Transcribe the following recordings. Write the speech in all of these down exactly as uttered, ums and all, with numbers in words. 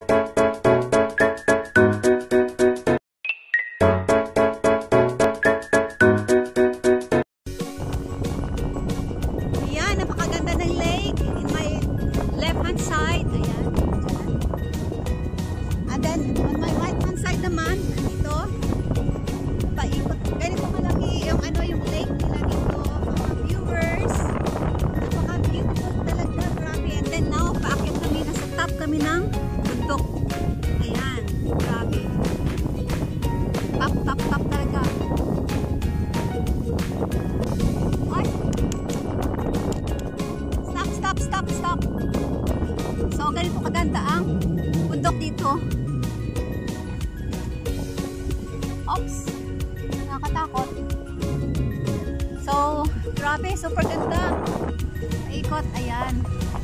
Ayan, napakaganda ng lake in my left hand side. Ayan. And then on my right hand side naman, dito, paikot. Ganito malaki yung ano yung lake nila dito, mga viewers. Napaka-beautiful talaga, grabe. And then now, paakyat kami, nasa top kami ng bundok. Ayan, grabe. Top, top, top talaga. Ay! Stop, stop, stop, stop. So, ganito kaganda ang bundok dito. Oops! Nakakatakot. So, grabe, super ganda. Ikot, ayan.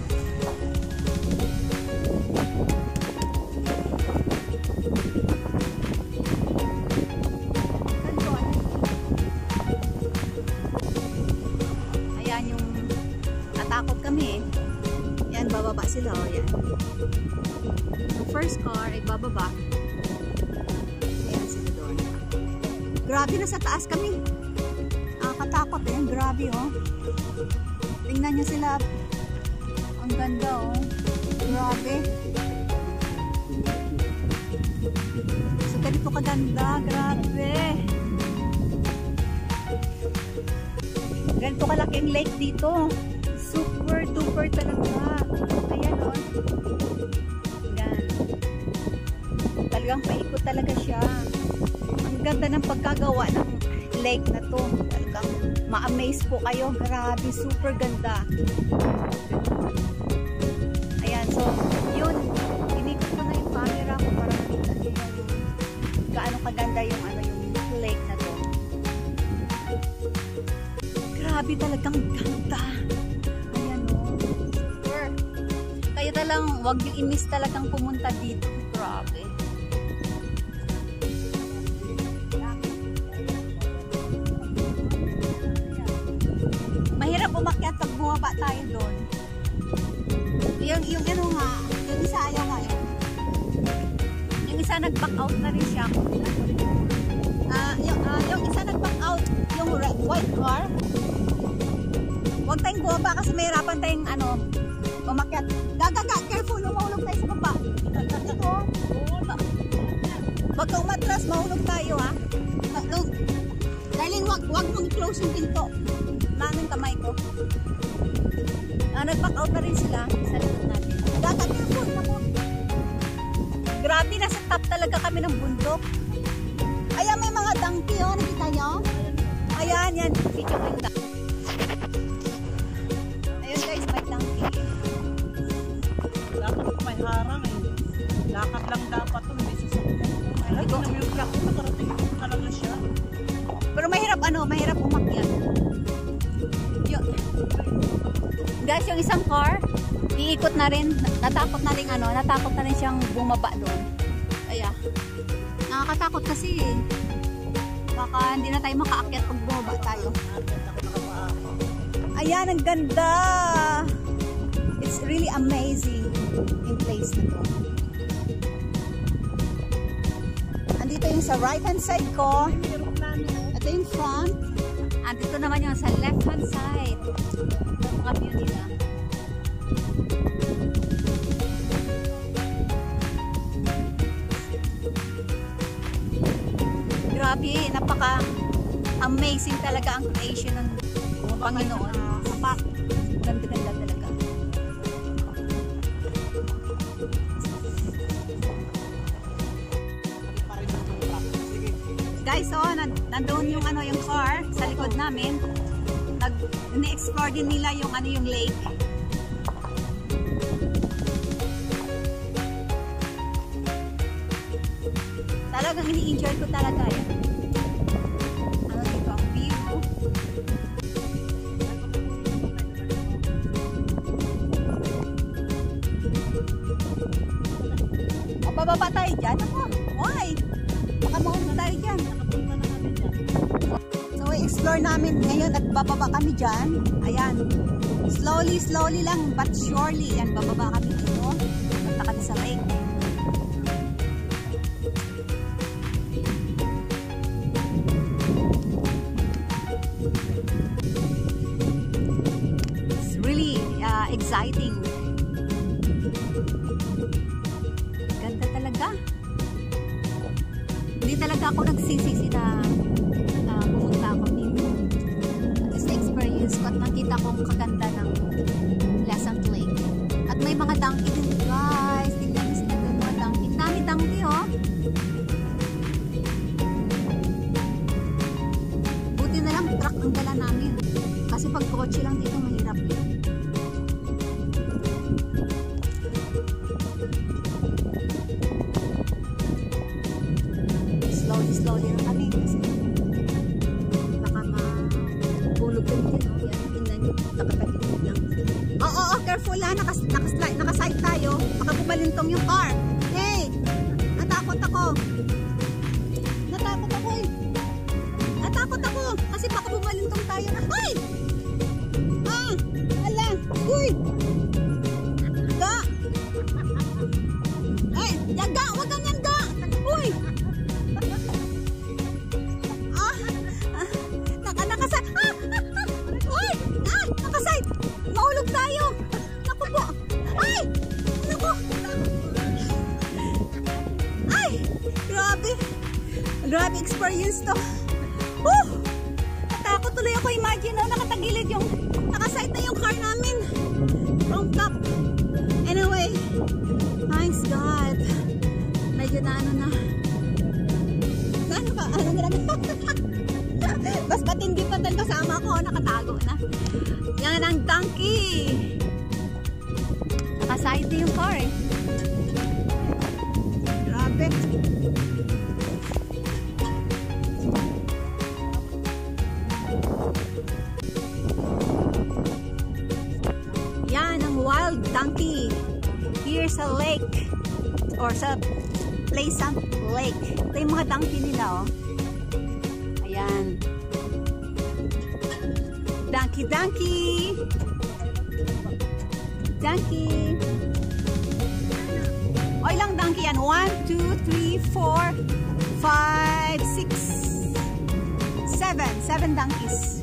Ayan yung natakot kami eh. Yan, bababa sila o yan. Yung first car ay bababa. Ayan sila doon. Grabe, na sa taas kami. Nakakatakot eh. Grabe oh. Tingnan nyo sila. Ang ganda oh. Grabe. So ganito kaganda. Grabe. Ganito kalaki ang lake dito. Super duper talaga. Ayan o. Ayan. Talagang paikot talaga siya. Ang ganda ng pagkagawa ng lake na to. Talagang ma-amaze po kayo. Grabe, super ganda. Ayan, so yun. Inikot ko na yung camera ko para makita nyo yung gaano kaganda yung ano yung lake na to. Grabe, talagang ganda. Ayan o. Super. Kaya talang wag yung i-miss talagang pumunta dito. Grabe. Mahirap umakyat pag bumaba tayo doon. Yung, yung ano nga, yung isa ayaw nga yun. Yung isa nag-back out na rin siya. Uh, yung, uh, yung isa nag-back out, yung red, white car. Huwag tayong bumaba kasi mahirapan tayong ano, umakyat. Gagaga, careful, mahulog tayo sa baba. Ito, wag kang umatras, mahulog tayo ha. Darling, wag, wag mong i-close yung pinto. Maaming kamay ko. Ah, nag-back out na rin sila sa likod natin. Gaga, careful, naku. Grabe, nasa top talaga kami ng bundok. Ayan, may mga donkey oh, nakita nyo? Ayan, yan, video ko yung donkey. Ayun guys, may donkey. Dapat ko may harang eh. Lakad lang dapat ito, hindi sasakyan. Ay, lagi na yung block ko, nakarating ko talaga siya. Pero mahirap ano, mahirap umakyat. Yung, guys, yung isang car, iikot na rin, natakot na rin ano, natakot na rin siyang bumaba doon. Kaya, nakakatakot kasi eh. Baka hindi na tayo makaakyat pag bumaba tayo. Ayan, ang ganda! It's really amazing yung place na to. Andito yung sa right hand side ko. Ito yung front. Andito naman yung sa left hand side. Ito mga view nila. Grabe, napaka amazing talaga ang creation ng Panginoon. Sapa, ganda-ganda talaga. Guys, oh, nandoon yung ano yung car sa likod namin. Nag-explore din nila yung ano yung lake. Talagang ini-enjoy ko talaga eh. Ano dito ang view. O, bababa tayo dyan. Ako, why? Baka mauna tayo dyan. So, i-explore namin ngayon at bababa kami dyan. Ayan. Slowly, slowly lang, but surely. Yan, bababa kami dito. Punta kami sa lake. exciting. Ganda talaga. Hindi talaga ako nagsisisi na uh, pumunta ako dito. At least experience ko at nakita kong kaganda ng Pleasant Lake. At may mga donkey din, guys. Tingnan nyo sila doon mga donkey. Dami donkey, oh. Buti na lang truck ang dala namin. Kasi pag kotse lang dito, mahirap yun. Slowly, slowly lang kami. Kasi baka mahulog din din, oh. Yan, tingnan nyo. Nakatagilid lang. Oo, oh, oh, oh, careful ha. Nakas, nakas, nakaside tayo. Baka bumalintong yung car. Hey! Natakot ako. Natakot ako eh. Natakot ako. Kasi baka bumalintong tayo na. Ay! Ah! Ala! Uy! Ga! Ay! Ga! Huwag ganyan, ga! Uy! Ah! ah naka, nakaside. Ah! Ah! Ah! Uy! Ah! Nakaside! Maulog tayo! Naku po! Ay! Naku! Ay! Grabe! Grabe experience to! Woo! Natakot tuloy ako. Imagine, oh, nakatagilid yung nakaside na yung car namin from top. Anyway, thanks God. Medyo na ano na. Ano ka? Ano na namin? Bas patindi pa dahil kasama ko. Nakatago na. Yan ang donkey. Nakaside yung car eh. Grabe. Yan ang wild donkey. Here's a lake or sa Pleasant Lake. Ito yung mga donkey nila, oh. Ayan. Donkey, donkey. Donkey. O, ilang donkey yan? One, two, three, four, five, six, seven. Seven donkeys.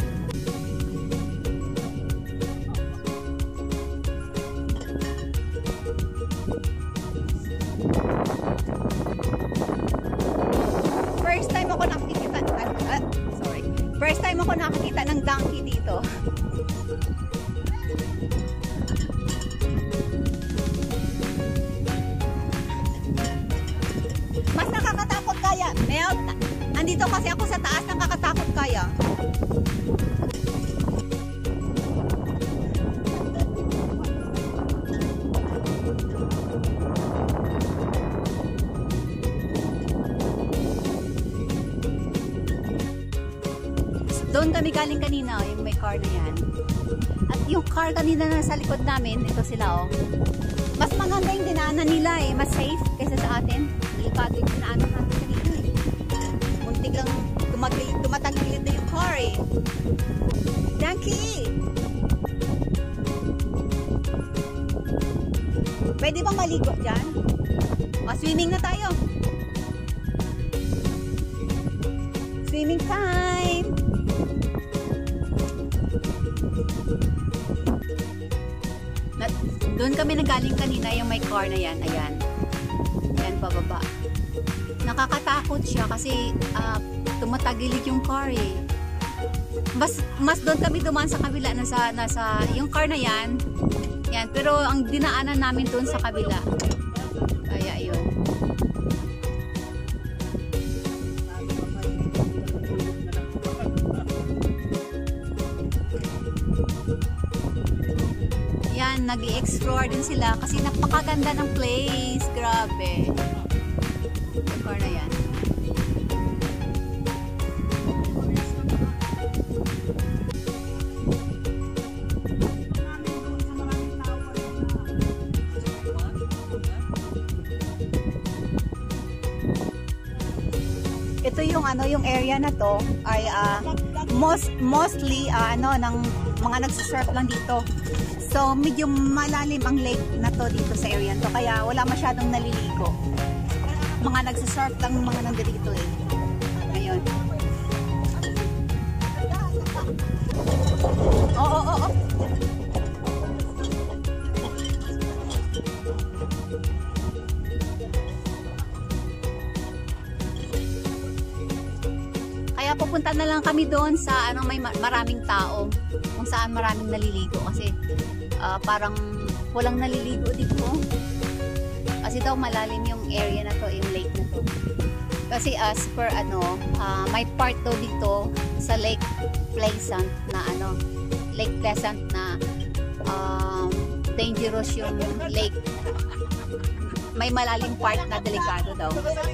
First time ako nakikita, uh, uh, sorry. First time ako nakikita ng donkey dito. Mas nakakatakot kaya. Mel, andito kasi ako sa taas, nakakatakot kaya. Doon kami galing kanina, oh, yung may car na yan. At yung car kanina na sa likod namin, ito sila, oh. Mas maganda yung dinaanan nila eh, mas safe kaysa sa atin. Delikado yung dinaanan natin kanina eh. Muntik lang tumatagilid na yung car eh. Donkey! Pwede bang maligo dyan? O, swimming na tayo. Swimming time! Doon kami nagaling kanina yung may car na yan. Ayan. Ayan, pababa. Nakakatakot siya kasi uh, tumatagilid yung car eh. Mas, mas doon kami dumaan sa kabila. Nasa, nasa, yung car na yan. Yan. Pero ang dinaanan namin doon sa kabila. Kaya yun. Yan, nag-i-explore din sila kasi napakaganda ng place. Grabe. Yung car na yan. Ito yung ano, yung area na to ay uh, most mostly uh, ano ng mga nagsusurf lang dito. So, medyo malalim ang lake na to dito sa area to. Kaya wala masyadong naliligo. Mga nagsasurf lang yung mga nandito eh. Ayun. Oo, oo, oo. pupunta na lang kami doon sa ano, may maraming tao, kung saan maraming naliligo kasi uh, parang walang naliligo dito kasi daw malalim yung area na to, yung lake na to. Kasi as per ano, uh, may part daw dito sa Lake Pleasant na ano, Lake Pleasant na um, dangerous yung lake. May malalim part na delikado daw.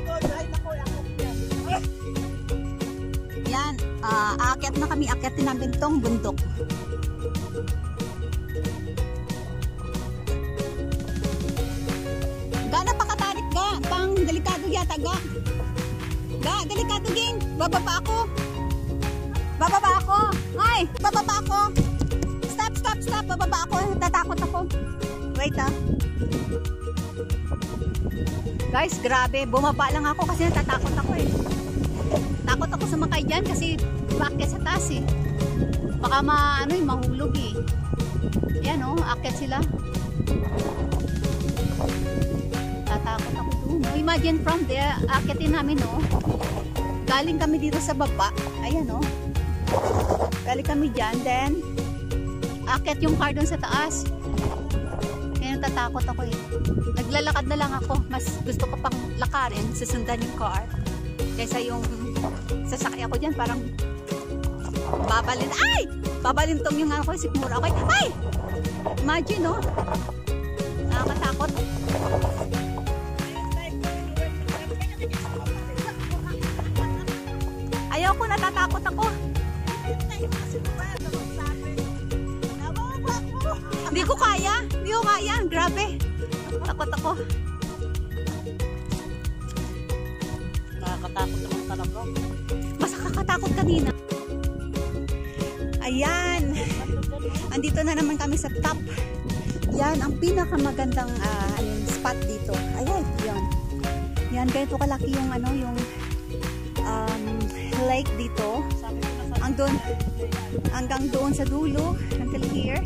Yan, uh, aakyat na kami, akyatin namin tong bundok. Ga, napakatarik ga, pang delikado yata ga. Ga, delikado din, bababa ako. Bababa ako, ay, bababa ako. Stop, stop, stop, bababa ako, tatakot ako. Wait ah. Guys, grabe, bumaba lang ako kasi natatakot ako eh. Takot ako sumakay dyan kasi bakit sa taas eh. Baka ma, ano, eh, mahulog eh. Yan o, oh, akit sila. Tatakot ako doon. Oh, imagine from there, akitin namin o. Oh. Galing kami dito sa baba. Ayan o. Oh. Galing kami dyan. Then, akit yung car doon sa taas. Kaya natatakot ako eh. Naglalakad na lang ako. Mas gusto ko pang lakarin, susundan yung car. Kaysa yung sasakay ako dyan, parang babalin. Ay! Babalintong yung ano ko, sikmura ako. Ay! Imagine, no? Nakakatakot. Ayaw ko, natatakot ako. Hindi ko kaya. Hindi ko kaya. Grabe. Takot ako. Nakakatakot naman talaga. Mas nakakatakot kanina. Ayan. Andito na naman kami sa top. Yan ang pinakamagandang uh, ayun, spot dito. Ayan, yan. Yan, ganito kalaki yung ano, yung um, lake dito. Ang doon, hanggang doon sa dulo, until here.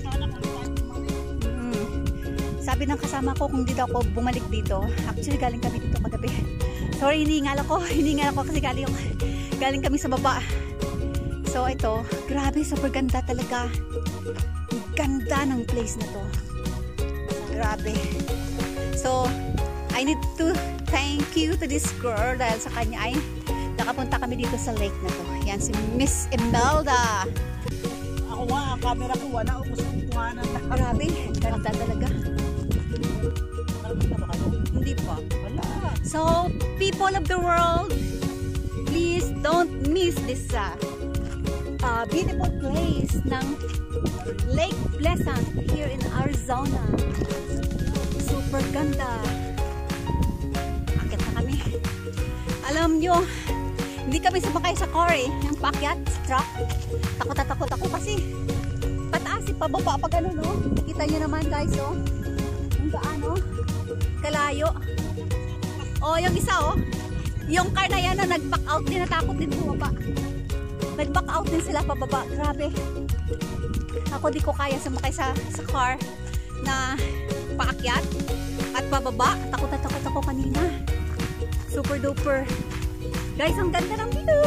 Mm. Sabi ng kasama ko kung dito ako bumalik dito. Actually, galing kami dito kagabi. Sorry, hiningal ako. Hiningal ako kasi galing, galing kami sa baba. So, ito. Grabe, super ganda talaga. Ganda ng place na to. Grabe. So, I need to thank you to this girl dahil sa kanya ay nakapunta kami dito sa lake na to. Yan, si Miss Imelda. Ako nga, ang camera ko, wala. Upos ko nga na. Grabe, ganda talaga. Nakakita ba kayo? Hindi pa. Wala. So, people of the world, please don't miss this uh, uh, beautiful place ng Lake Pleasant here in Arizona. Super ganda. Akit na kami. Alam nyo, hindi kami sumakay sa car eh. Yung pakyat, truck. Takot na takot ako kasi pataas eh, pababa pag ano no. Kita nyo naman guys oh. Yung gaano kalayo. Oh, yung isa oh. Yung car na yan na nag-back out din, natakot din bumaba. Nag-back out din sila pababa. Grabe. Ako di ko kaya sumakay sa, sa car na paakyat at pababa. Takot na takot ako kanina. Super duper. Guys, ang ganda ng view.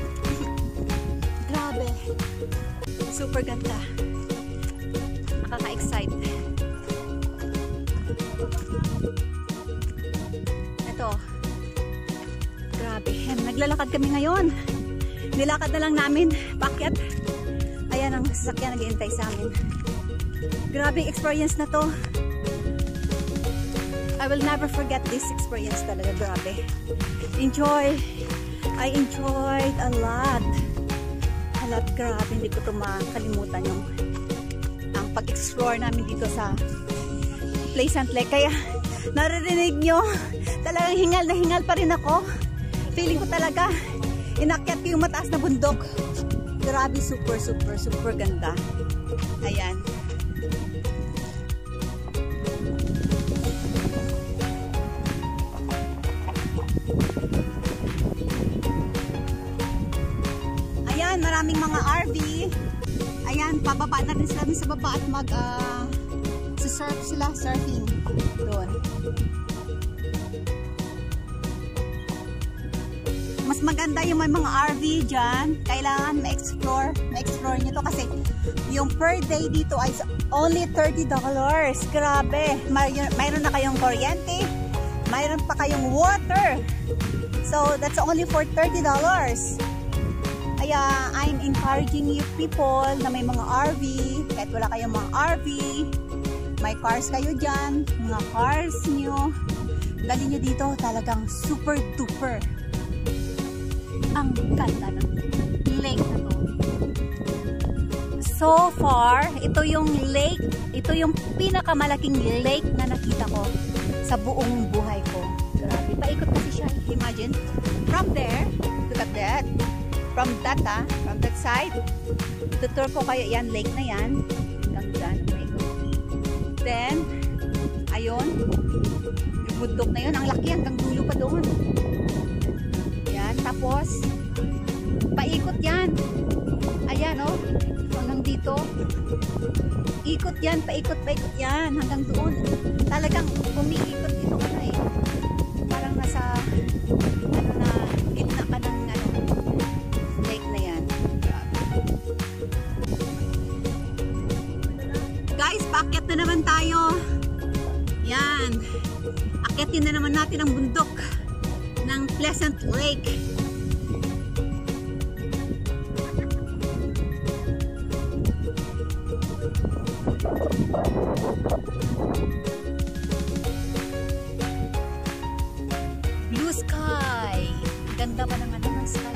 Grabe. Super ganda. Nakaka-excite. Ito. Grabe. Naglalakad kami ngayon. Nilakad na lang namin. Pakyat. Ayan ang sasakyan nag-iintay sa amin. Grabe experience na to. I will never forget this experience talaga. Grabe. Enjoy. I enjoyed a lot. A lot. Grabe. Hindi ko ito makalimutan yung ang pag-explore namin dito sa Pleasant Lake. Kaya naririnig nyo talagang hingal na hingal pa rin ako. Feeling ko talaga inakyat ko yung mataas na bundok. Grabe, super, super, super ganda. Ayan. Ayan, maraming mga R V. Ayan, pababa na rin sila sa baba at mag uh, surf sila, surfing doon. Mas maganda yung may mga R V dyan. Kailangan ma-explore. Ma-explore nyo to kasi yung per day dito ay only thirty dollars. Grabe. May, mayroon na kayong kuryente. Mayroon pa kayong water. So, that's only for thirty dollars. Kaya, I'm encouraging you people na may mga R V. Kahit wala kayong mga R V, may cars kayo dyan. Mga cars nyo. Dali nyo dito, talagang super duper. Ang ganda ng lake na to. So far, ito yung lake, ito yung pinakamalaking lake na nakita ko sa buong buhay ko. Grabe, paikot kasi siya. Imagine, from there, look at that. From that, ah, from that side, tutur ko kayo, yan, lake na yan. Ganda, paikot. Then, ayun, yung bundok na yun, ang laki, hanggang dulo pa doon. Yan, tapos, paikot yan. Ayan, oh, hanggang dito. Ikot yan, paikot, paikot yan, hanggang doon. Talagang umiikot dito ka na eh. Parang nasa, ano na, gitna ka ng, ano, lake na yan. Guys, paakyat na naman tayo. Yan. Akyatin na naman natin ang bundok ng Pleasant Lake. Blue sky. Ganda pa ng ano ng sky.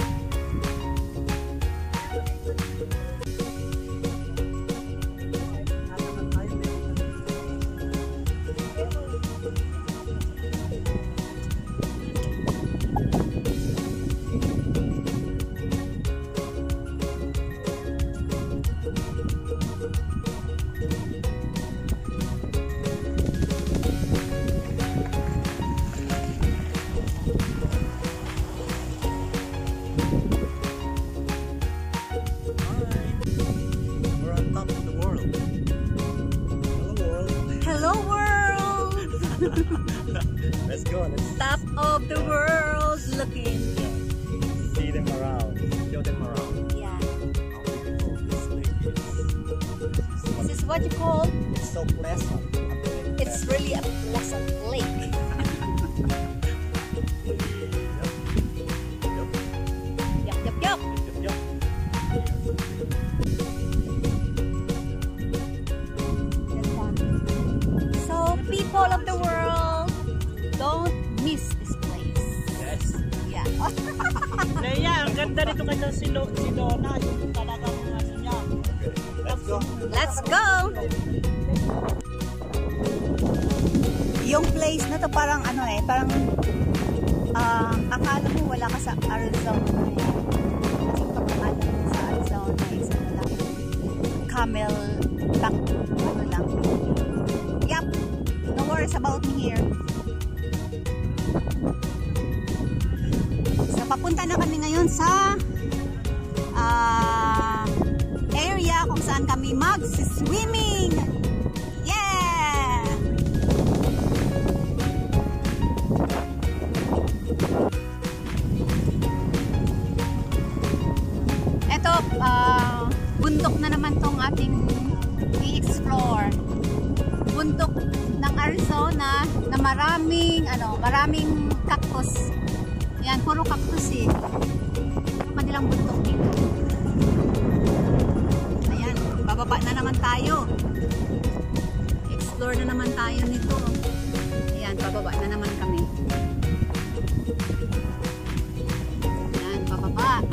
Let's go. Let's Top of the world looking. see them around. Show them around. Yeah. How beautiful this lake is. This is what you call, It's so pleasant. it's really a pleasant lake. Yup, yup, yup. Yup, yup. So, people of the world, don't miss this place. Yes. Yeah. Leia, ang ganda nito kay si, Lo, si Donna. Yung talagang ano niya. Let's go. Let's go! Yung place na to parang ano eh, parang ah, akala mo wala ka sa Arizona eh. Kasi kapag ano sa Arizona is ano lang, camel back, ano lang. Yup, no worries about me here. So papunta na kami ngayon sa ah, area kung saan kami mag-swimming. Yeah! Ito, ah, bundok na naman tong ating i-explore. Bundok ng Arizona na maraming, ano, maraming cactus. Yan, puro cactus eh. Yung kanilang bundok dito. Ayan, bababa na naman tayo. Explore na naman tayo nito. Ayan, bababa na naman kami. Ayan, bababa.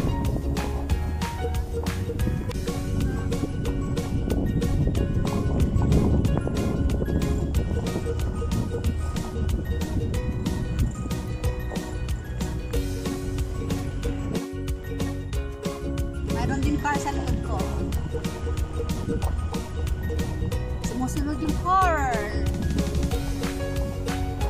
Mayroon din car sa likod ko. Sumusunod yung car.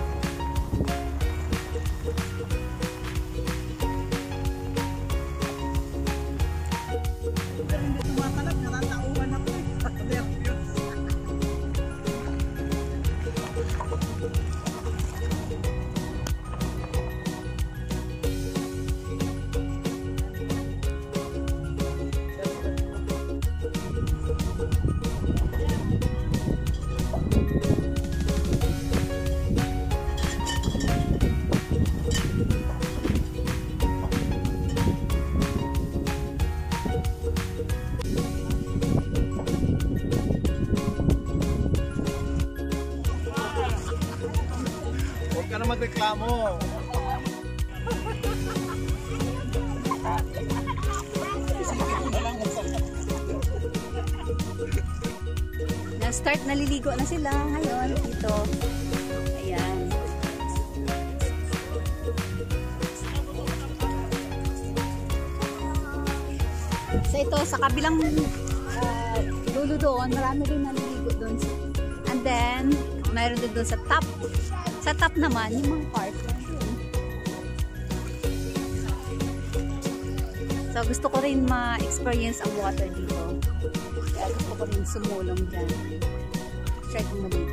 ka na magreklamo. Na-start, naliligo na sila ngayon dito. Ayan. So ito, sa kabilang uh, dulo doon, marami rin naliligo doon. And then, mayroon din doon sa top. Sa top naman, yung mga park. So gusto ko rin ma-experience ang water dito. Kaya gusto ko rin sumulong dyan. Try kong maligo.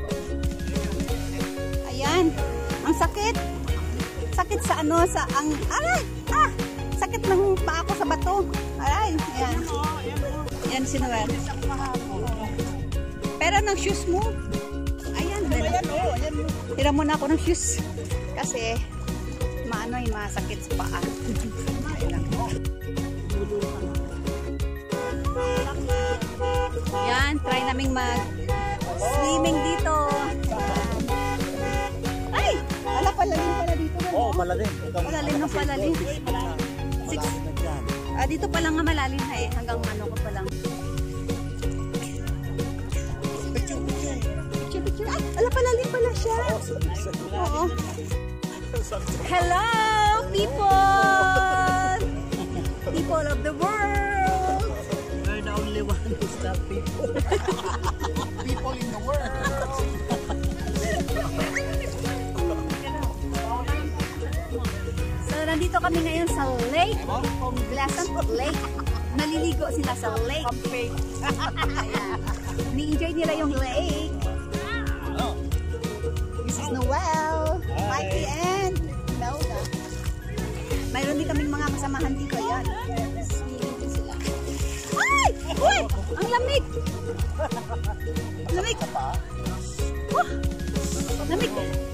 Ayan. Ang sakit. Sakit sa ano, sa ang... Aray! Ah! Sakit ng paa ko sa bato. Aray! Ayan. Ayan si Noel. Pero ng shoes mo. Ayan. Tira muna ako ng shoes. Kasi maano yung masakit sa paa. Yan, try naming mag-swimming dito. Ay! Wala, palalim pala dito. Oo, oh, palalim. Palalim na palalim. Six. Ah, dito pa lang nga malalim na eh. Hanggang ano ko pa lang. Picture, picture. Picture, picture. Ay, wala, palalim pala siya. Oo. Hello, people! People of the world! We're the only one who stop people. People in the world. So, nandito kami ngayon sa lake. Pleasant Lake. Naliligo sila sa lake. Ayan. Ni-enjoy nila yung lake. This is Noel, Mikey, and Melda. Mayroon din kaming mga kasamahan dito. Ayan. Swimming din sila. Ay! Uy! Ang lamig! Lamig! Oh! Lamig!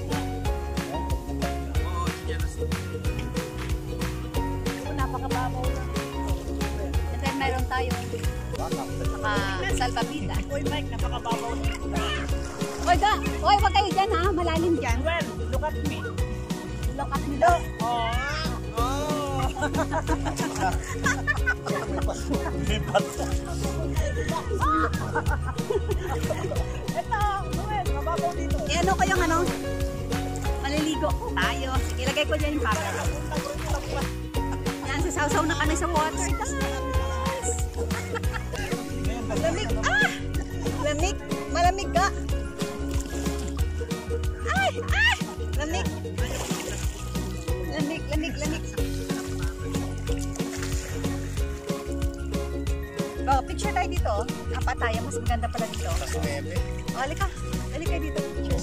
Napakababaw lang. And then mayroon tayong naka-salpapita. Uy, Mike, napakababaw. Oy, ga! Oy, wag kayo dyan ha! Malalim dyan. Well, look at me. Look at me, look! Oh! Oh! Ito, Noel, mababaw dito. Eh, ano kayong ano? Maliligo tayo. Sige, ilagay ko dyan yung camera. Yan, sasaw-saw na kami sa water. Guys! Lamig! Ah! Lamig! Malamig ka! Ay! Ay! Lamig! Lamig, lamig, lamig. Oh, picture tayo dito. Apat tayo. Mas maganda pala dito. Oh, halika. Halika dito.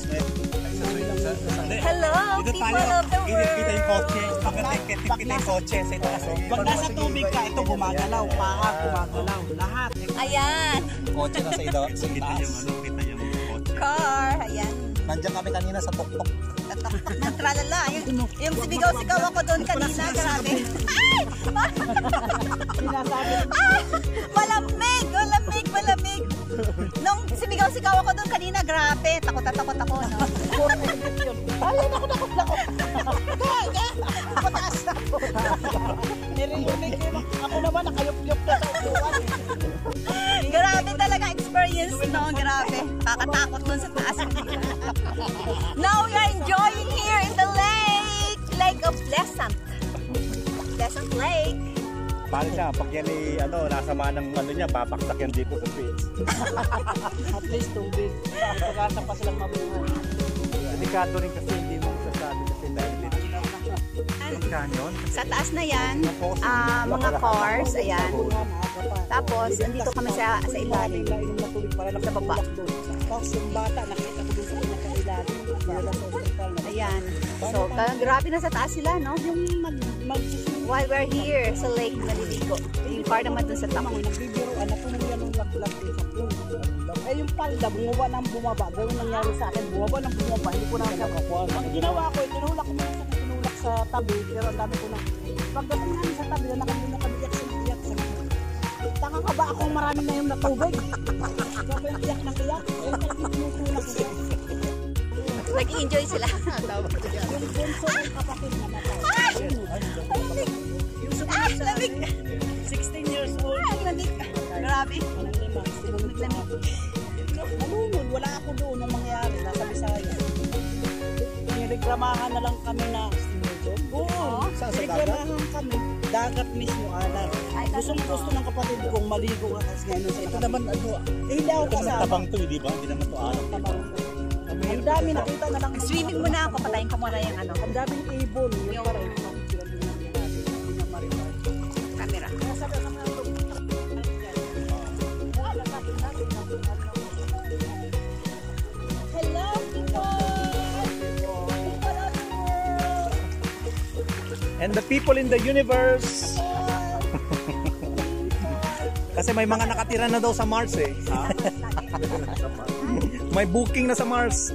Hello, people of the world. Kita yung kotse. Kita yung kotse sa itaas. Pag nasa tubig ka, ito gumagalaw. Paa, gumagalaw. Lahat. Ayan. Kotse na sa itaas. Kita yung ano, kita yung kotse. Car. Ayan. Nandiyan kami kanina sa tuktok. Tataktak ng tralala. Yung, yung sibigaw-sigaw ako doon kanina. Grabe. Ay! Sinasabi. Ah! Malamig! Malamig! Malamig! Nung sibigaw-sigaw ako doon kanina, grabe. Takot na takot ako, no? Ay, naku, naku, naku. Pataas na ako. Nirinig yun. Ako naman, nakayup-yup na sa upuan. Grabe talaga experience, no? Grabe. Kakatakot doon sa taas. Now we are enjoying here in the lake. Lake of Pleasant. Pleasant Lake. Paano siya? Pag yan ay ano, nasama ng ano niya, papaksak yan dito sa beach. At least tubig. Pagkasa pa silang mabuhay. Delikado rin kasi hindi mo sasabi kasi dahil dito. Yung canyon. Sa taas na yan, ah, mga cars, ayan. Tapos, andito kami sa, sa ilalim. Sa baba. Tapos yung bata, nakita ko dun sa pinakailalim. Ayan. So, ka- grabe na sa taas sila, no? Yung mag, mag While we're here sa lake, naliligo. Yung car naman dun sa top. nagbibiruan na kung yan yung laglag din sa pool. Eh yung palda, bumaba nang bumaba. Gawin nangyari sa akin, bumaba nang bumaba. Hindi ko na nakakuha. Ang ginawa ko, tinulak ko muna sa tinulak sa tabi. Pero ang dami ko na. Pagdating namin sa tabi, nakami na kami iyak sa iyak sa tanga ka ba akong marami na yung natubig? Sabi iyak ng iyak. Eh, kasi tinutulak ko. Nag-enjoy sila. Yung bunso ng kapatid na matay. Yung Ah, sumunod sa lamig! sixteen years old. Ah, lamig. Grabe. Walang limang. Sumunod sa nalunod. Wala ako doon nung mangyari. Nasa Bisaya. Nireklamahan na lang kami na Oo, nireklamahan kami. Dagat mismo, alam. Gustong gusto ng kapatid kong maligo ka kasi ngayon sa Ito naman ano, eh, hindi ako ito naman kasama. tabang to, di ba? Hindi naman to alam. Tabang. Ang dami nakita na lang. Swimming muna ako. Patayin ko muna yung ano, Ang daming ibon. Yung Yung- parang sila din natin natin. Yung marimar. camera. Kaya sabi ka naman ito. Hello, And the people in the universe. Kasi may mga nakatira na daw sa Mars eh. May booking na sa Mars.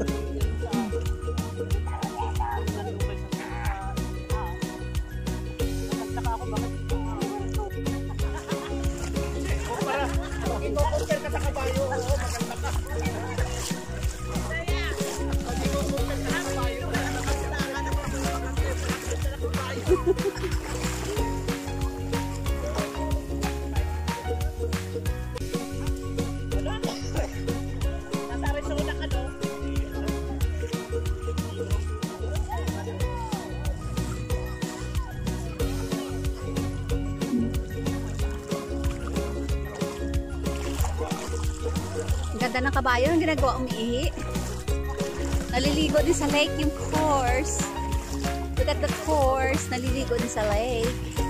Ang ganda ng kabayo. Ang ginagawa, umiihi. Naliligo din sa lake yung horse. Look at the horse. Naliligo din sa lake.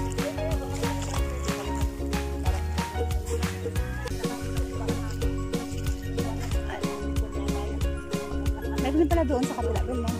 Meron din pala doon sa kapila. Doon lang.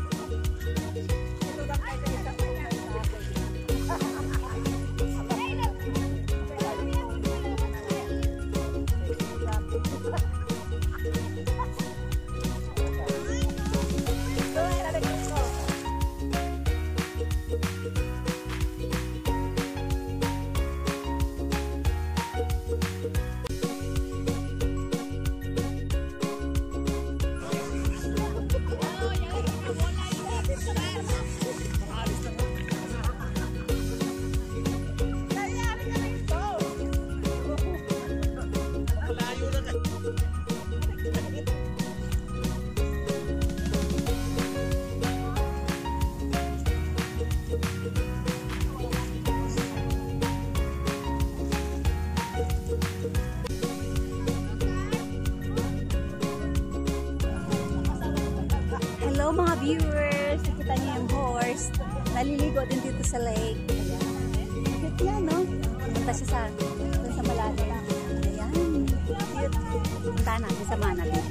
Hello mga viewers! Nakita niyo yung horse. Naliligo din dito sa lake. Ayan. Cute yan, no? Punta siya sa, dun sa malalim. Ayan. Cute. Punta natin sa mana dito.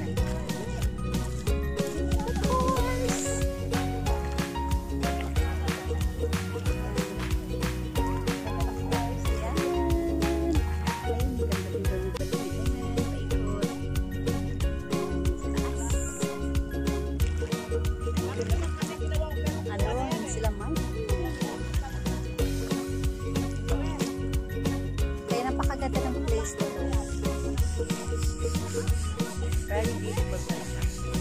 Horse! Ayan. Ayun, ganda dito ng pagbibigan. Paikot. Ano, hindi sila man. Kaya napakaganda ng place to. Very beautiful talaga.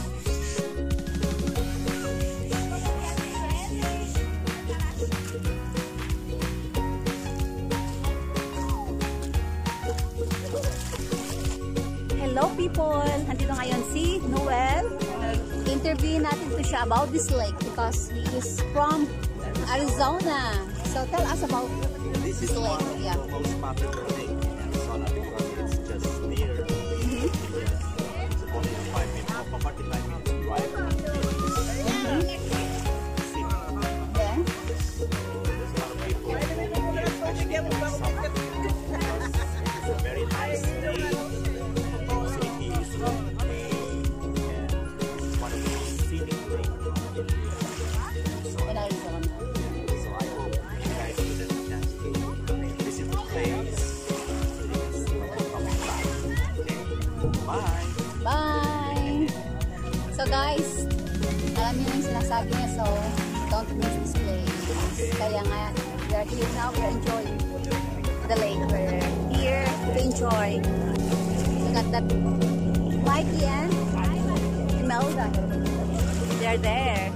Hello people! Nandito ngayon si Noel. Interview natin to siya about this lake because he is from Arizona. So tell us about This this lake. Yeah. the most popular lake in Arizona because it's just near. Mhm. It's only a five minutes, or forty-five minutes drive from the city. Then, So there's a lot of people who live here, especially in the summer. It's a very nice lake. The city is really clean, and it's one of the most scenic lakes in the area. in Arizona. So I hope you guys will get a chance to visit the place. So you can see what I'm talking about. Okay? Bye! Bye! So guys, alam niyo na yung sinasabi niya, so don't miss this place. Kaya nga, we are here now, we are enjoying the lake. We're here to enjoy. Look at that Mikey and Imelda. They're there.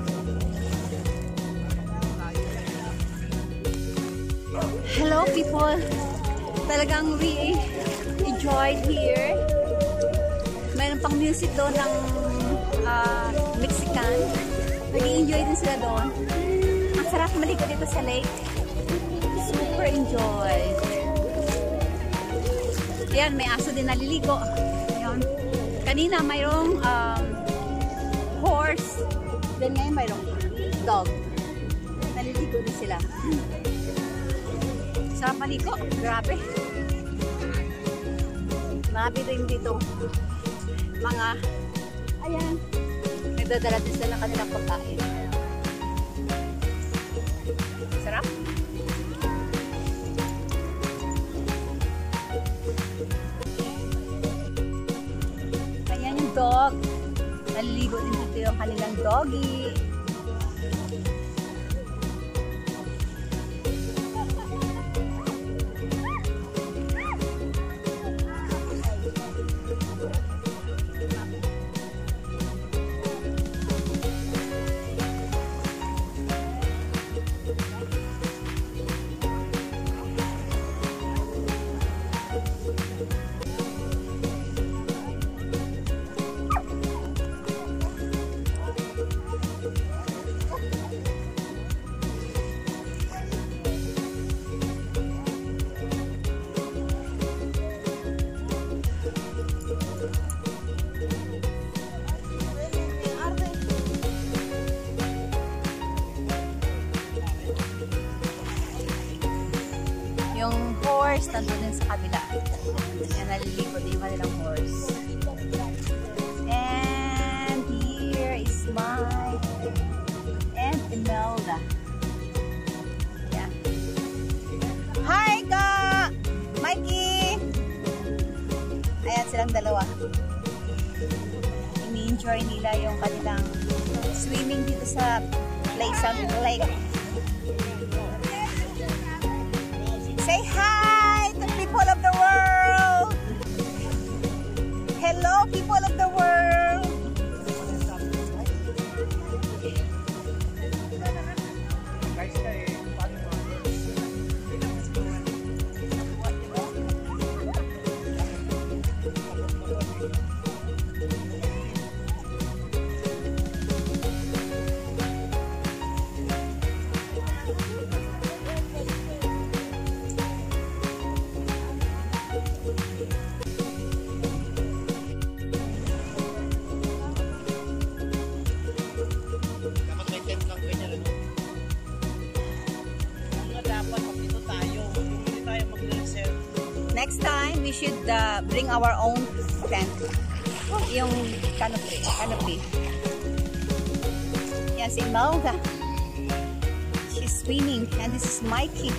Hello people. Talagang we enjoyed here. Mayroon pang music doon ng uh, Mexican. Nag-i-enjoy din sila doon. Ang sarap maligo dito sa lake. Super enjoy. Ayan, may aso din naliligo. Ayan. Kanina mayroong um, horse. Then ngayon mayroong dog. Naliligo din sila. Sarap maligo. Grabe. Marami rin dito. Mga, ayan, nagdadala din sila ng kanilang pagkain. Sarap. Ayan yung dog. Naliligo din dito yung kanilang doggy. Yung horse, nandun din sa kabila. Yan, naliligo din yung kanilang horse. And here is my Aunt Imelda. Yeah. Hi, ka! Mikey! Ayan silang dalawa. Ini-enjoy nila yung kanilang swimming dito sa lake. Sa lake. Say hi to people of the world. Hello, people of the world. Next time, we should uh, bring our own tent. Yung canopy. canopy. Yan si Imelda. She's swimming. And this is Mikey.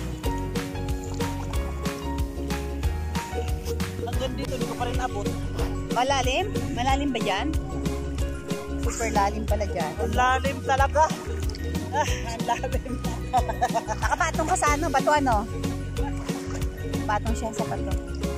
Hanggang dito, hindi ko pa rin abot. Malalim? Malalim ba dyan? Super lalim pala dyan. Ang lalim talaga. Ah, ang lalim. Nakapatong ka sa ano? Bato ano? Patong siya sa bato.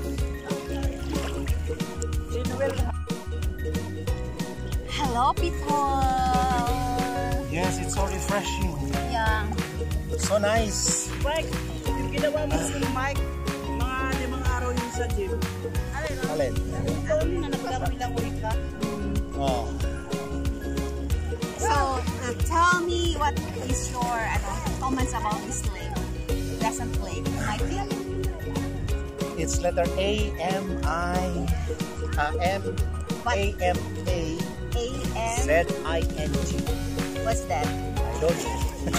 Hello, people! Yes, it's so refreshing. Yeah. So nice. Mike, yung ginawa mo si Mike, mga limang araw yung sa gym. Alin? Ikaw na nagkaroon ulit ka. Oh. So, uh, tell me what is your ano, comments about this lake? Pleasant Lake. Mikey? It's letter A M I uh, M A M A A M Z I N G. What's that? I don't know.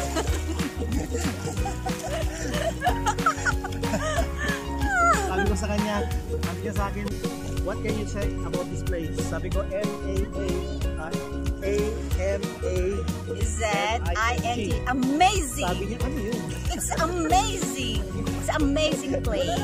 Sabi ko sa kanya, sabi niya sa akin, what can you say about this place? Sabi ko, M A A A M A Z I N G. Amazing! Sabi niya, ano yun? It's amazing! It's an amazing place.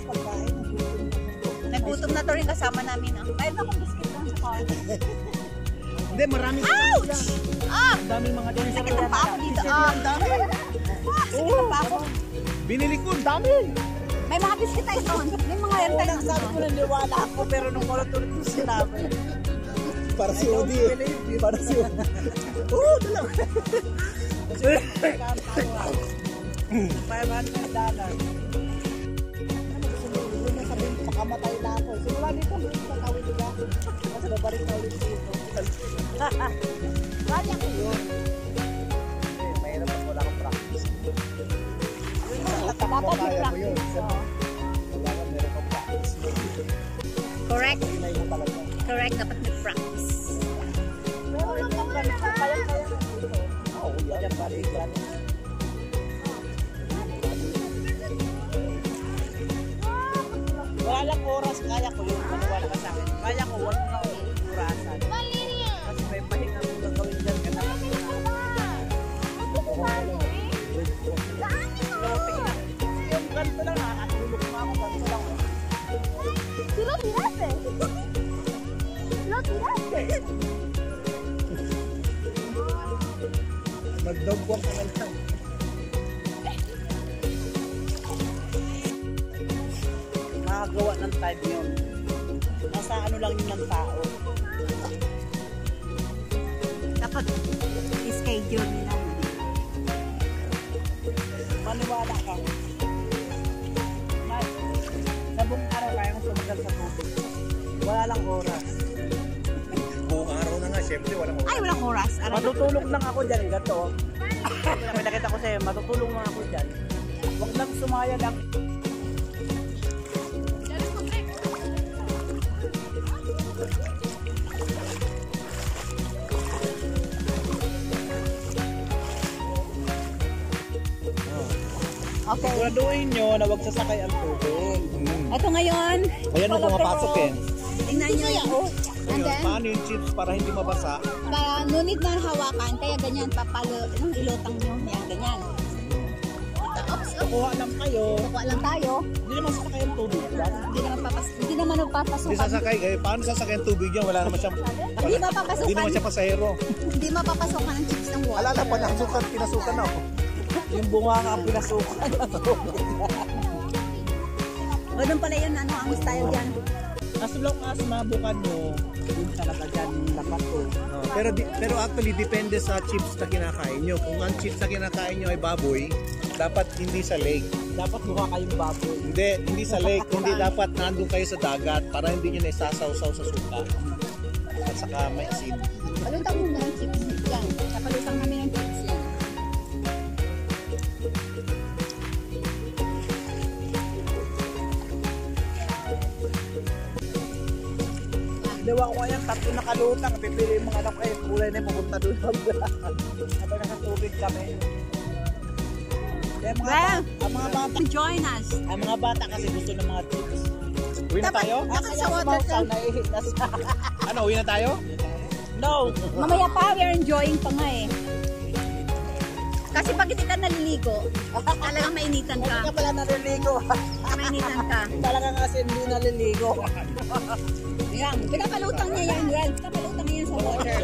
Nagutom na to rin kasama namin. Ang kahit akong biscuit lang sa car. Hindi, maraming Ouch! Ah! Ang daming mga dyan. Sakit ang pa ako dito. Ah, ang dami. Ah, sakit ang pa ako. Binili ko, ang dami. May mga biscuit tayo doon. May mga yan tayo Sabi ko doon. naniwala ako pero nung ulit-ulit ko sinabi. para si Odi eh. Para si Odi. Oo, dalawa. five hundred dollars. Ano na sabihin, makamatay na ako. Simula dito, matawid ka. Kasi babalik na ulit dito. Kaya ko yun. Eh, mahirap pag wala kang practice. Dapat may Kaya mo yun. practice. Kailangan meron kang practice. Correct. Hinay mo talaga. Correct. Dapat may practice. Pero ito, ganito, kaya-kaya ko dito. Oo, yan. Yan, balik, balik. Wala lang oras, kaya ko yun. Maniwala ka sa akin. Kaya ko, wag mo lang orasan. Kasi may pahinga mo gagawin dyan ka na. Yung ganito lang, nakatulog na ako. Ganito lang. ¡Tú lo tiraste! ¡Lo tiraste! Mag-dog walk ka lang. Makagawa ng time yun. Nasa ano lang yun ng tao. Dapat i-schedule nila. Maniwala ka. Mas, sa buong araw kaya kong tumagal sa tubig. Wala lang oras. Buong araw na nga, syempre walang Ay, walang oras. Aray. Matutulog lang ako dyan, gato. May nakita ko sa'yo, matutulog lang ako dyan. Huwag lang sumaya lang. Okay. Siguraduhin nyo na huwag sasakay ang tubig. Hmm. Ito ngayon. Ayan ang pumapasok eh. Tingnan nyo yan. And Ayun, then, paano yung chips para hindi mabasa? para no need na hawakan. Kaya ganyan, papalo, nung ilotang nyo. Yan, ganyan. Oops, oops. Kuha lang kayo. Kuha lang tayo. Hindi naman sasakay ang tubig. Yan. Hindi naman papas hindi naman Hindi magpapasukan. sasakay. Eh, paano sasakay ang tubig yan? Wala naman siyang... Hindi mapapasukan. Hindi naman siya pasahero. Hindi mapapasukan ang chips ng water. Alala pa na, sukat, pinasukan na ako. Yung bunga nga ang pinasukan. Ganun pala yun, ano, ang style yan. As long as mabukan mo, yun talaga dyan yung lapat ko. Oh, pero di, pero actually depende sa chips na kinakain nyo. Kung ang chips na kinakain nyo ay baboy, dapat hindi sa lake. Dapat mukha kayong baboy. Hindi, hindi sa lake, kundi dapat nandun kayo sa dagat para hindi nyo na isasaw-saw sa suka. At saka may asin. Palutang mo na ng chips. Yan. Napalutang namin ng chips yan. Diwa ko yan, tatlo na kalutang. Pipili yung mga anak ko eh, kulay na yung pupunta doon. Habang nasa tubig kami. Kaya mga, Well, ba- ang mga bata, join us. ang mga bata kasi gusto ng mga chips. Uwi na Dapat- tayo? dapat Kaya sa water sumausaw, to. naihit na sa... Ano, uwi na tayo? No! Mamaya pa, we are enjoying pa nga eh. Kasi pag hindi ka naliligo, talagang mainitan Hindi ka. ka pala naliligo. Mainitan ka. Talaga kasi hindi naliligo. Yan, pinapalutang niya yan, well, pinapalutang niya yan sa water.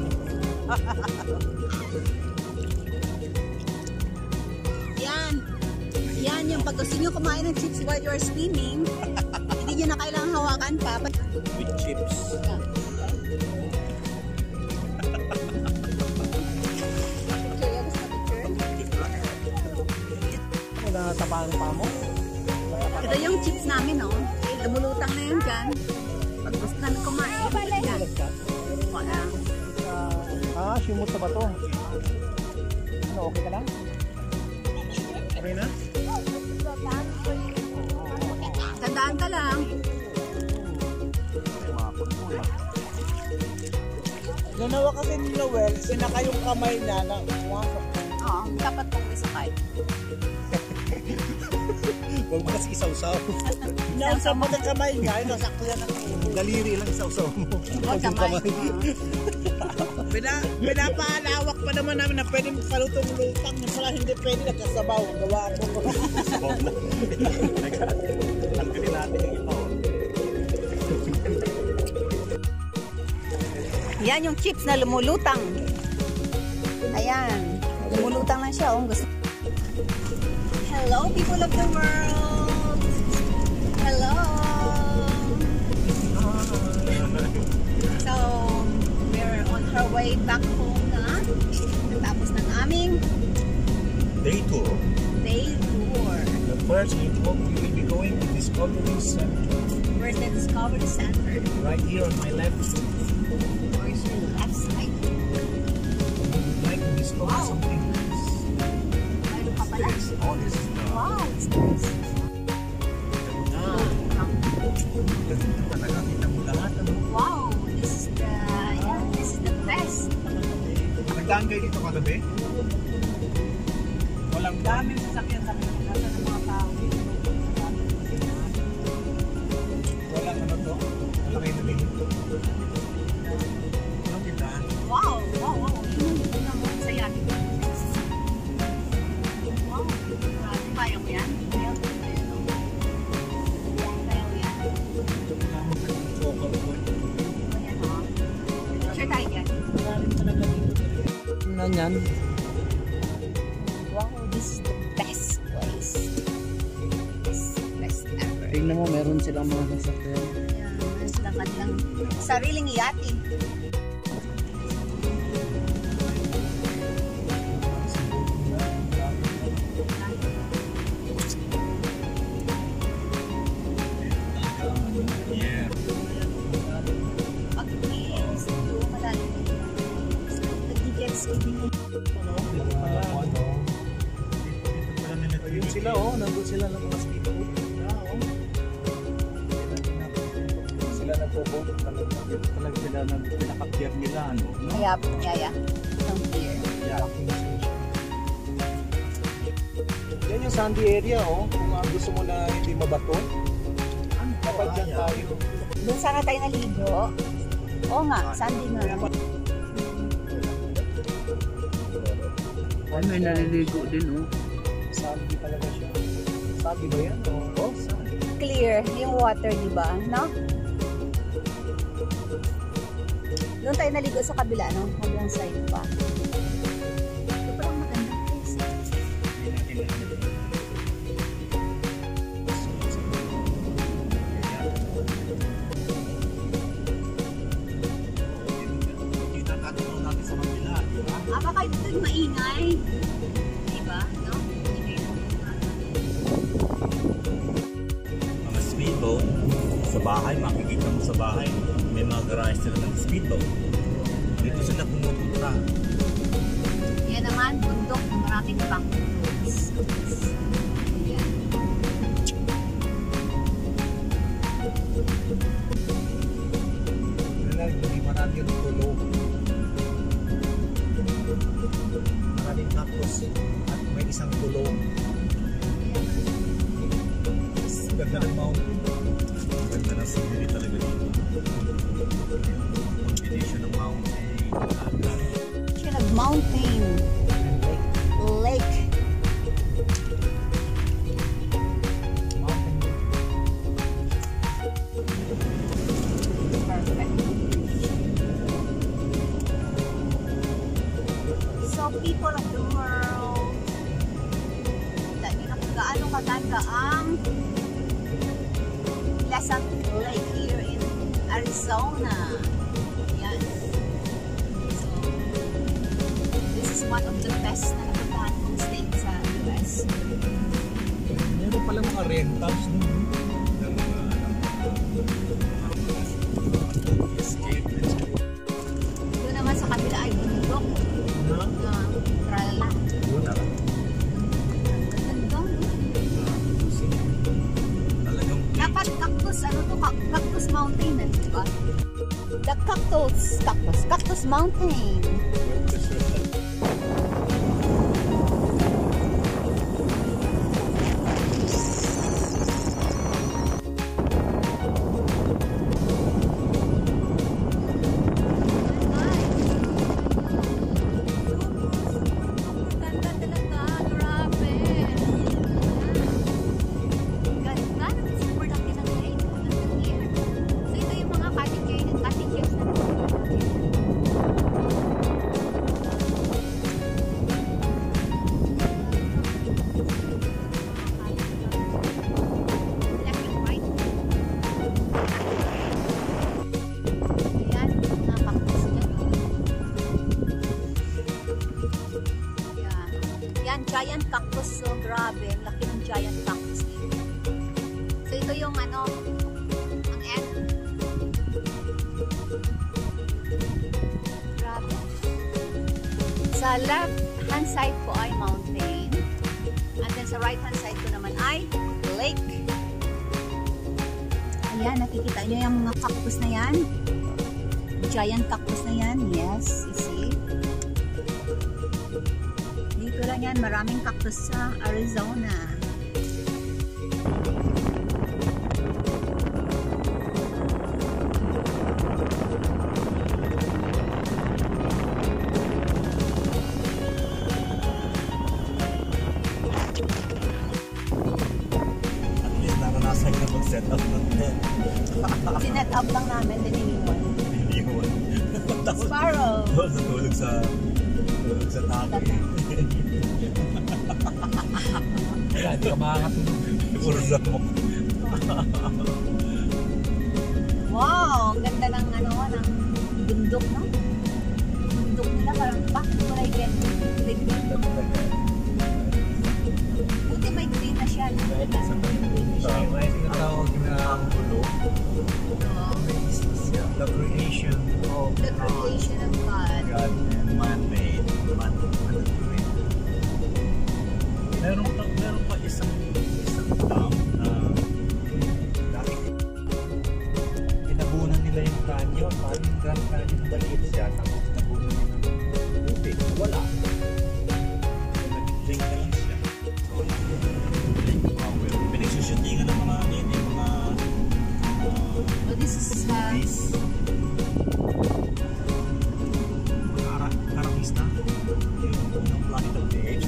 Yan. Yan yung pag gusto nyo kumain ng chips while you're swimming, hindi nyo na kailangan hawakan pa. With chips. Ano na tapahan pa mo? Ito yung chips namin, no? Lumulutang na yun dyan. Pag gusto na kumain, yan. Wala. Ah, simot na ba to? Ano, okay ka lang? Okay na? Tandaan ka lang. Ganawa kasi ni Noel, sinaka yung kamay niya na pumasok. Oo, dapat pong isakay. Huwag mo kasi isaw-saw. Inausap mo ng kamay niya, inasakto yan ang Daliri lang isaw-saw mo. Huwag kamay. Pina, pinapaalawak pa naman namin na pwede palutong lutang. Yung pala hindi pwede nagkasabaw. Gawa mo. Tanggalin natin yung ito. Yan yung chips na lumulutang. Ayan. Lumulutang lang siya. Oh, gusto. Hello, people of the world. Hello. So, our way back home na. Tapos ng aming Day tour. day tour. The first we will we will be going to Discovery Center. Where's the Discovery Center? Right here on my left. Where's your left side? I'd like to discover Wow. something nice. Mayroon ka pala. Oh, this is the Wow, it's nice. ah, ganda talaga. Kita mo lahat. Ano? Wow, this is the, yeah, this is the best. Nagdaan kayo dito kagabi? Walang Daming sasakyan sa Pilipinas ng mga tao dito. Walang ano to? Wala kayo nabili. Anong tindahan? Wow, wow, wow. Yun yun ang mga saya. Wow, grabe. Kaya mo yan? Kaya mo yan? Kaya mo yan? Kailangan ka ng focal point. Ayan, ha? Sure tayo yan. Maraming talaga dito. Ano yan? Wow, this is the best place. This is the best ever. Tingnan mo, meron silang mga sasakyan. Ayan, meron silang kanilang sariling yate. Yeah. Pag games, ito malalim. Nag-jet ski. Yun sila oh, nandun sila ng mga speedboat. Sila nagpo-boat, talagang sila ng pinaka-pier nila, ano? No? Yep, yeah, yeah. From here. Yeah. Yan yung sandy area oh, kung uh, gusto mo na hindi mabato. Dapat dyan tayo. Doon sana tayo naligo. Oo nga, Sunday nga naman. Ay, may naliligo din, oh. Sandy talaga siya. Sandy ba yan? Oo, oh, sandy. Clear yung water, di ba? No? Doon tayo naligo sa kabila, no? Kabilang side pa. Ito parang magandang place. Ah, baka ito yung maingay. Diba? No? Ingay ng Mga speedboat sa bahay, makikita mo sa bahay, may mga garage sila ng speedboat. Dito sila pumupunta. yan naman, bundok. Maraming pang yan. Wala, hindi marami yung tulog. Maraming cactus at may isang tulog. Ganda ng mountain. Ganda ng scenery talaga dito. Combination ng mountain. Siya nag-mountain. Lake. Perfect. So, people of the world, dahil na kung gaano kaganda ang Pleasant Lake here in Arizona. Yan. So, this is one of the best na napuntahan kong state sa U S. Meron pala mga rentals dun. Ng mga escape. Doon naman sa kabila ay bundok Na? na tralala. Wala. Ganda. Talagang Dapat cactus, ano to? Ca- Cactus Mountain, eh, di ba? The cactus, cactus, cactus mountain. Ganda talaga, grabe. Ganda, super laki ng lake. Hanggang here. So ito yung mga cottages, cottages na Ayan, giant cactus. So, grabe. Ang laki ng giant cactus dito. So, ito yung ano, ang end. Grabe. Sa left hand side ko ay mountain. And then sa right hand side ko naman ay lake. Ayan, nakikita nyo yung mga cactus na yan. Giant cactus na yan. Yes, you see. Dito lang yan, maraming cactus sa Arizona. At least naranasan ka mag-set up ng tent. Sinet up lang namin, din iniwan. Iniwan. Sparrow! Natulog sa natulog sa tabi. Wala, hindi ka makakatulog. Urza mo. Wow! Ang ganda ng ano, ng bundok, no? Bundok nila parang, bakit ko like it? Buti may green na siya, no? May tinatawag na Ang gulo. Oh, The creation of the creation of God. God and man-made. Man-made. Meron pa, meron pa isang isang dam na dati tinabunan nila yung canyon. Parang yung Grand Canyon na maliit siya. Tapos tinabunan nila ng tubig. Wala. Nag-link na lang siya. So, link power. Pinagsushootingan ng mga nini, yung mga So this is uh, Nice. Mga ara- karangista. Yung unang Planet of the Apes.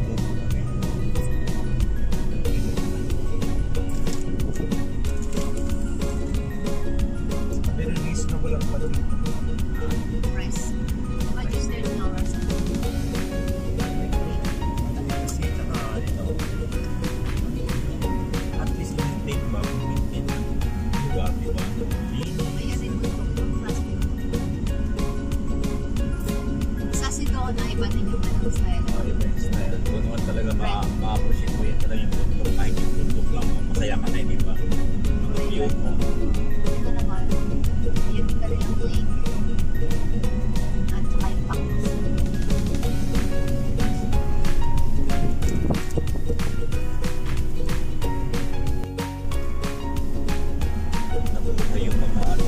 Very reasonable ang pati. press. Registered in our Kasi tsaka, you know, at least maintain ba? Maintain ang lugar, diba? Ayan din bundok ng plastic. Sa Sedona, iba din yung ano style. Mga events na yan. Doon naman talaga ma- ma-appreciate mo yun talaga yung bundok. Kahit yung bundok lang, masaya ka na, di ba? Mga view mo. Ito naman, yun din talaga yung lake. At saka yung cactus. Nabuhay yung mga ano.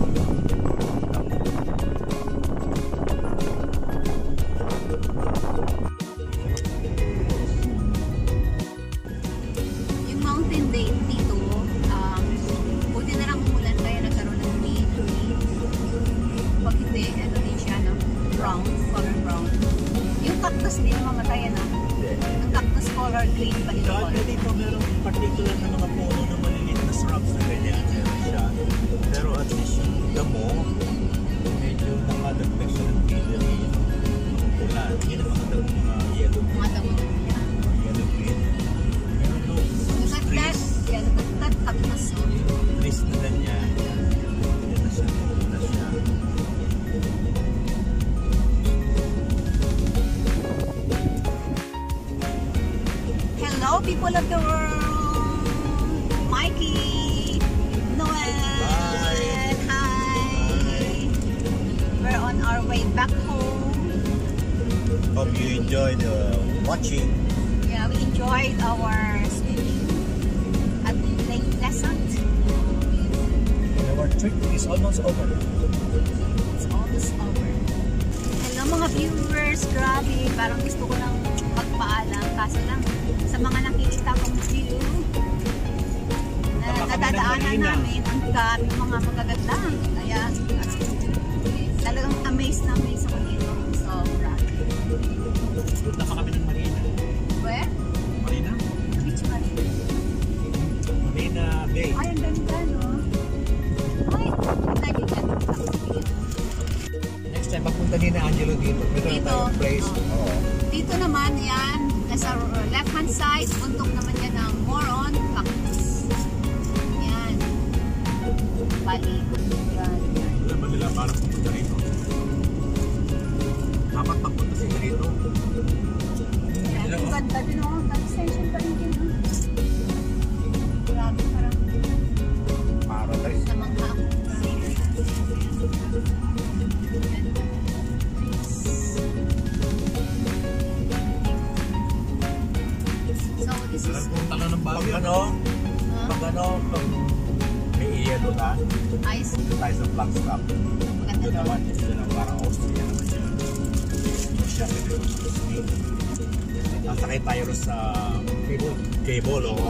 Yung mountain date dito, um, buti na lang umulan kaya nagkaroon ng green green. Pag hindi, ano din siya, no? Brown, color brown. Yung cactus din mamatay, ano? Ang cactus color green pa dito. Kaya dito merong particular na mga puno na maliliit na shrubs na ganyan. Meron siya. Pero at least yung damo, medyo nakadagdag siya ng greenery. Pula. Hindi na mga damo, mga yellow. Mga damo na niya. Yellow green. Meron no Look at that. Yeah, look at that cactus. Oh. trees na ganyan. Yan na siya. Yan na siya. Hello, people of the world. Mikey, Noel, Bye. hi. We're on our way back home. Hope you enjoyed uh, watching. Yeah, we enjoyed our swimming at Lake Pleasant. And our trip is almost over. It's almost over. Hello mga viewers, grabe. Parang gusto ko lang magpaalam. Kaso lang, sa mga nakikita kong view na Baka kami ng nadadaanan Marina. namin, ang dami mga magaganda. Kaya talagang amazed na amazed ako dito. Sobra. Punta pa kami ng Marina. Where? Marina? Which Marina? Marina Bay. Ay, ang ganda, no? Ay, lagi ka. Next time, pagpunta din na Angelo dito. Dito na Dito. tayong place. Oh. Oo. Dito naman, yan, nasa left hand side, bundok naman yan ng Moron Cactus. Yan. Bali. Yan. Wala ba nila parang pupunta rito? Dapat pagpunta sila rito. Yan. ganda din oh. Extension pa rin din. Grabe, parang Paradise. namangha ako. So, this is Pag ano, pag ano, pag may yellow na, ice. dito tayo sa Flagstaff. Maganda Ito daw. naman, ito naman parang Austria naman yun. Siya, ito yung nasakay tayo rin sa cable, cable oo.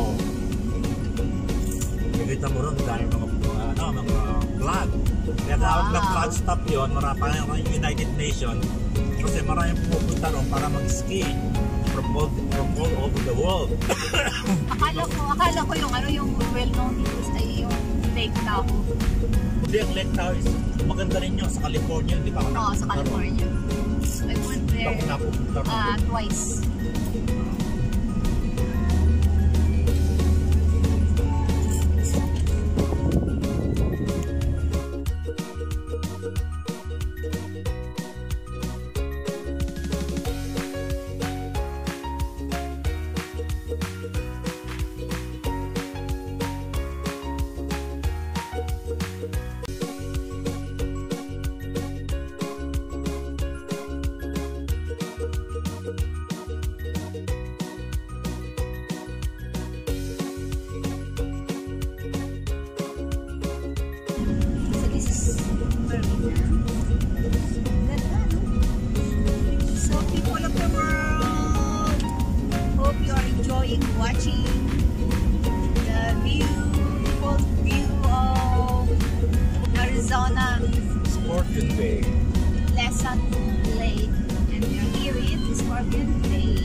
Nakita mo rin, dahil mga, mga, ano, mga flag. Kaya tawag na Wow. Flagstaff yun, marami yung United Nations. Kasi maraming pumupunta ron para mag-ski from all, from all over the world. Akala ko, akala ko yung ano yung well-known dito sa yung Lake Tahoe. Hindi, ang Lake Tahoe is maganda rin yun sa California, di ba? Oo, sa California. I went there Ako napupunta ron. uh, twice. So this is Marina. Ganda, no? So people of the world, hope you are enjoying watching the beautiful view of Arizona Scorpion Bay. Pleasant Lake, and we are here in Scorpion Bay.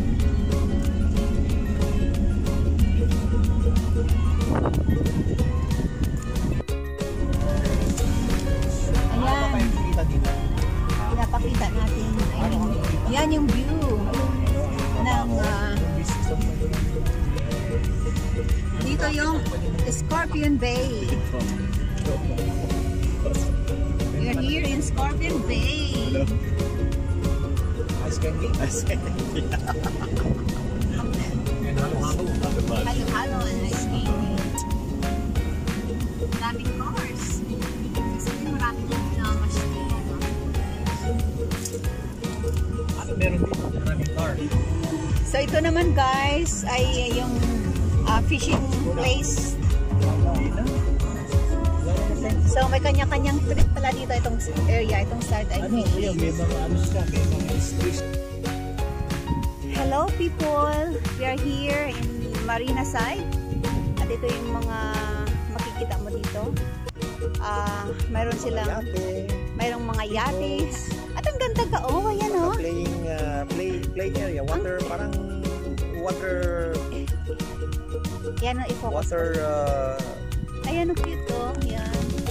Ayan, pinapakita natin. I mean, yan yung view ng ah, dito yung Scorpion Bay. We are here in Scorpion Bay. Ice candy. Ice candy. And halo-halo. Halo-halo and ice skating. Daming cars. Kasi maraming pinamash dito. No? Ano meron dito? Maraming car. So ito naman guys ay yung ah, fishing place. So may kanya-kanyang trip pala dito itong area, itong side ay Ano, kuya, may mga ano siya, may mga space. Hello people! We are here in Marina side. At ito yung mga makikita mo dito. Ah, mayroon silang Yate, mayroong mga yate. At ang ganda ka, oh, ayan oh. playing, uh, play, play area, water, parang water, Yan ang i-focus. water, uh, Ayan ang cute oh, yan.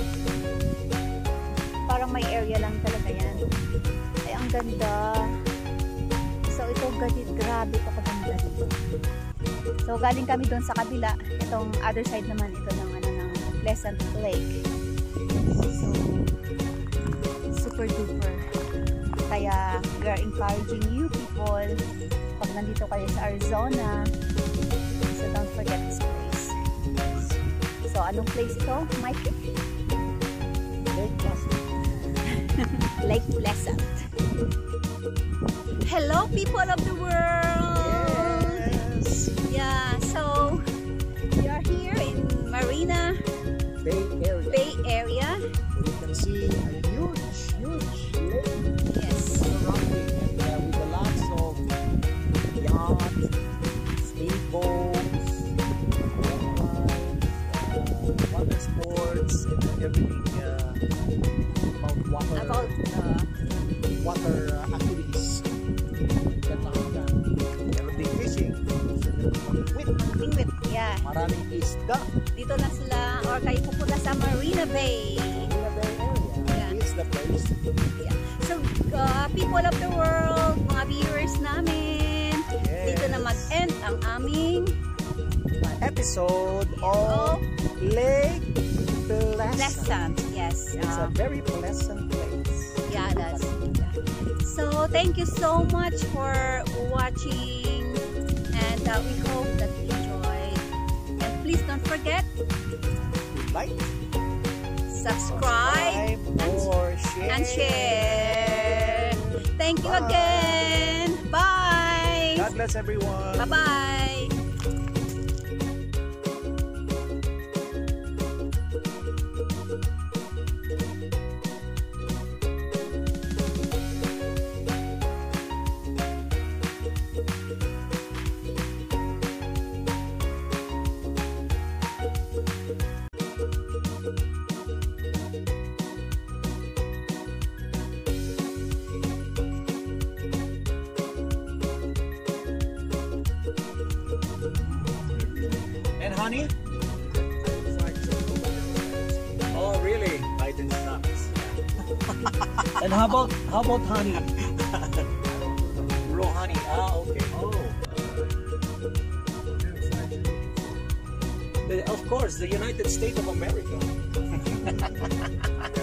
Parang may area lang talaga yan. Ay, ang ganda. So ito, gadit, grabe ito kaganda dito. So galing kami doon sa kabila. Itong other side naman, ito ng, ano, ng Pleasant Lake. So, super duper. Kaya we are encouraging you people, pag nandito kayo sa Arizona, so don't forget this place. So anong place ito, Mikey? Lake Placid. Lake Pleasant. Hello people of the world! Yes, Yeah, so we are here in Marina Bay Area. Bay Area. You can see a huge, huge lake Yes. surrounding and uh, with the lots of yacht, speedboats, uh, water sports, and everything uh, about water, About uh, water uh, activities. Meron ding fishing, with Tingwit. Yeah. maraming isda. Dito na sila or kayo pupunta sa Marina Bay. Marina Bay area. Yeah. It's the place. Yeah. So, uh, people of the world, mga viewers namin, Yes. dito na mag-end ang aming Episode of of Lake Pleasant. Pleasant. Yes. It's a um, very pleasant place. Yeah, that's yeah. So thank you so much for watching uh, we hope that you enjoyed. And please don't forget, Like, subscribe, or share. and share. Thank you Bye. again. Bye. God bless everyone. Bye-bye. And honey? Oh, really? Biden sucks. And how about, how about honey? Raw honey. Ah, okay. Oh. The- of course, the United States of America.